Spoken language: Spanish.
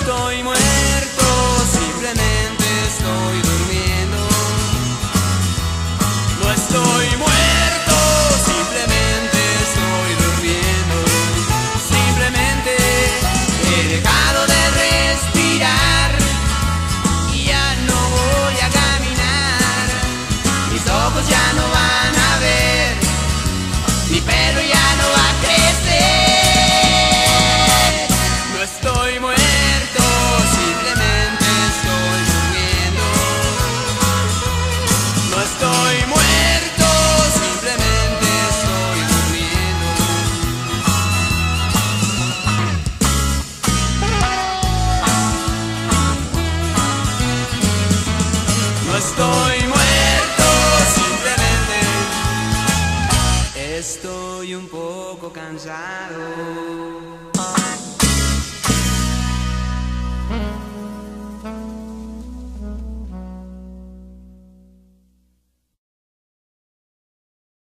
estoy muerto, simplemente estoy durmiendo. No estoy muerto, simplemente estoy durmiendo. Simplemente he dejado de respirar y ya no voy a caminar. Mis ojos ya no van a ver, mi pelo ya no va a crecer. No estoy muerto, simplemente estoy durmiendo. No estoy muerto, simplemente estoy durmiendo. No estoy muerto, simplemente estoy un poco cansado.